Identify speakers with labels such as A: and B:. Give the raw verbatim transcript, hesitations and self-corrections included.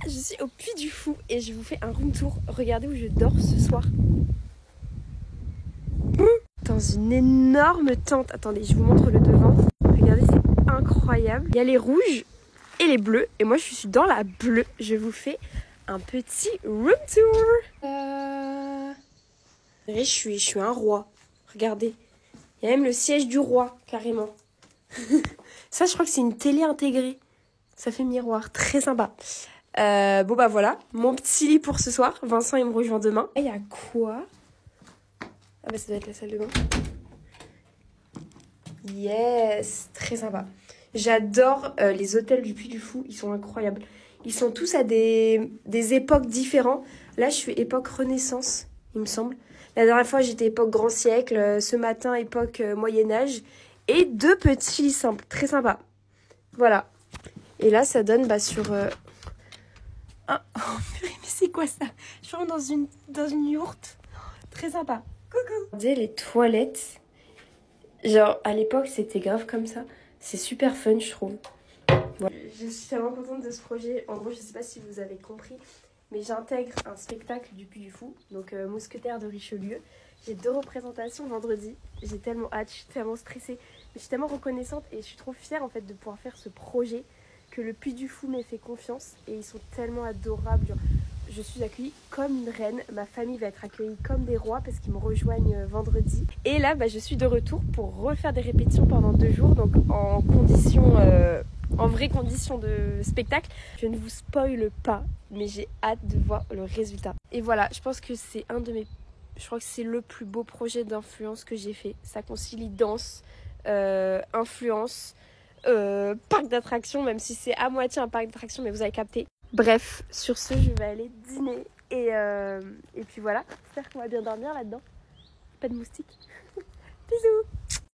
A: Je suis au Puy du Fou et je vous fais un room tour. Regardez où je dors ce soir. Dans une énorme tente. Attendez, je vous montre le devant. Regardez, c'est incroyable. Il y a les rouges et les bleus. Et moi, je suis dans la bleue. Je vous fais un petit room tour. Euh... Je suis, je suis un roi. Regardez. Il y a même le siège du roi, carrément. Ça, je crois que c'est une télé intégrée. Ça fait miroir. Très sympa. Euh, bon, bah voilà. Mon petit lit pour ce soir. Vincent, il me rejoint demain. Il y a quoi? Ah bah ça doit être la salle de bain. Yes, très sympa. J'adore euh, les hôtels du Puy du Fou, ils sont incroyables. Ils sont tous à des, des époques différentes. Là, je suis époque Renaissance, il me semble. La dernière fois, j'étais époque Grand Siècle. Euh, ce matin, époque euh, Moyen-Âge. Et deux petits lits simples, très sympa. Voilà. Et là, ça donne bah, sur... Euh... Ah, oh purée, mais c'est quoi ça? Je suis dans une, dans une yourte. Très sympa. Coucou. Regardez les toilettes. Genre, à l'époque, c'était grave comme ça. C'est super fun, je trouve. Voilà. Je suis tellement contente de ce projet. En gros, je sais pas si vous avez compris, mais j'intègre un spectacle du Puy du Fou, donc euh, Mousquetaires de Richelieu. J'ai deux représentations vendredi. J'ai tellement hâte, je suis tellement stressée. Mais je suis tellement reconnaissante et je suis trop fière en fait de pouvoir faire ce projet, que le Puy du Fou m'ait fait confiance. Et ils sont tellement adorables. Genre, je suis accueillie comme une reine. Ma famille va être accueillie comme des rois parce qu'ils me rejoignent vendredi. Et là, bah, je suis de retour pour refaire des répétitions pendant deux jours. Donc en conditions, euh, en vraies conditions de spectacle. Je ne vous spoile pas, mais j'ai hâte de voir le résultat. Et voilà, je pense que c'est un de mes... Je crois que c'est le plus beau projet d'influence que j'ai fait. Ça concilie danse, euh, influence, euh, parc d'attractions, même si c'est à moitié un parc d'attractions, mais vous avez capté. Bref, sur ce, je vais aller dîner et, euh, et puis voilà, j'espère qu'on va bien dormir là-dedans. Pas de moustiques. Bisous.